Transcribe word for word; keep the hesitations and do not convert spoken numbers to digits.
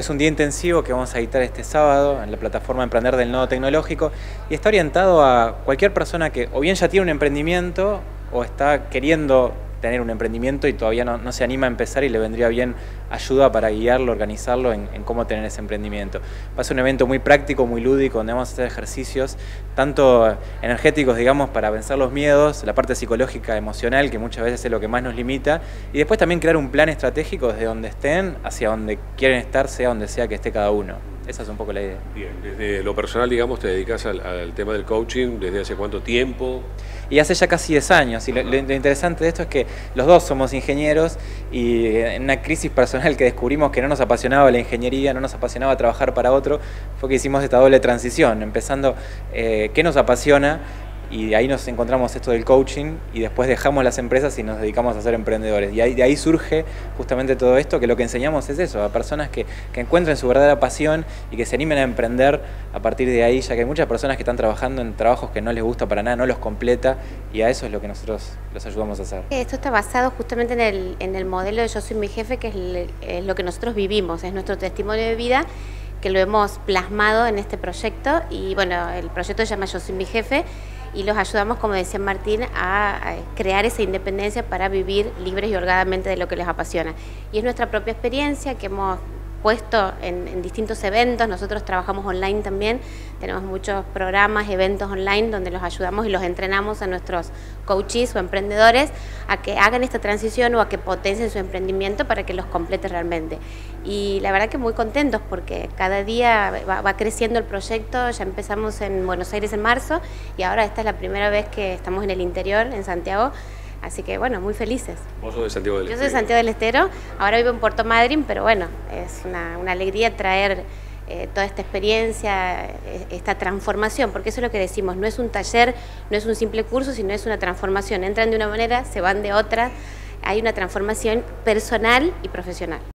Es un día intensivo que vamos a editar este sábado en la plataforma Emprender del Nodo Tecnológico y está orientado a cualquier persona que o bien ya tiene un emprendimiento o está queriendo tener un emprendimiento y todavía no, no se anima a empezar y le vendría bien ayuda para guiarlo, organizarlo en, en cómo tener ese emprendimiento. Va a ser un evento muy práctico, muy lúdico, donde vamos a hacer ejercicios tanto energéticos, digamos, para vencer los miedos, la parte psicológica, emocional, que muchas veces es lo que más nos limita, y después también crear un plan estratégico desde donde estén hacia donde quieren estar, sea donde sea que esté cada uno. Esa es un poco la idea. Bien, desde lo personal, digamos, te dedicas al, al tema del coaching, ¿desde hace cuánto tiempo? Y hace ya casi diez años, y lo, lo interesante de esto es que los dos somos ingenieros y en una crisis personal que descubrimos que no nos apasionaba la ingeniería, no nos apasionaba trabajar para otro, fue que hicimos esta doble transición, empezando eh, qué nos apasiona, y de ahí nos encontramos esto del coaching y después dejamos las empresas y nos dedicamos a ser emprendedores. Y ahí, de ahí surge justamente todo esto, que lo que enseñamos es eso, a personas que, que encuentren su verdadera pasión y que se animen a emprender a partir de ahí, ya que hay muchas personas que están trabajando en trabajos que no les gusta para nada, no los completa, y a eso es lo que nosotros los ayudamos a hacer. Esto está basado justamente en el, en el modelo de Yo Soy Mi Jefe, que es, el, es lo que nosotros vivimos, es nuestro testimonio de vida, que lo hemos plasmado en este proyecto. Y bueno, el proyecto se llama Yo Soy Mi Jefe, y los ayudamos, como decía Martín, a crear esa independencia para vivir libres y holgadamente de lo que les apasiona. Y es nuestra propia experiencia que hemos puesto en, en distintos eventos. Nosotros trabajamos online también, tenemos muchos programas, eventos online donde los ayudamos y los entrenamos a nuestros coaches o emprendedores a que hagan esta transición o a que potencien su emprendimiento para que los complete realmente. Y la verdad que muy contentos porque cada día va, va creciendo el proyecto. Ya empezamos en Buenos Aires en marzo y ahora esta es la primera vez que estamos en el interior, en Santiago. Así que bueno, muy felices. ¿Vos sos de Santiago del Yo Estero? soy de Santiago del Estero, ahora vivo en Puerto Madryn, pero bueno, es una, una alegría traer eh, toda esta experiencia, esta transformación, porque eso es lo que decimos, no es un taller, no es un simple curso, sino es una transformación. Entran de una manera, se van de otra, hay una transformación personal y profesional.